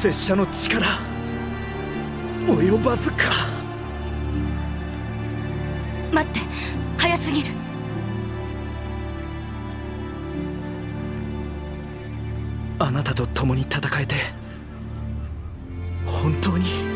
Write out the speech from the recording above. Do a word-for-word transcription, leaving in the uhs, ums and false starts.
拙者の力及ばずか。 待って、早すぎる。 あなたと共に戦えて本当に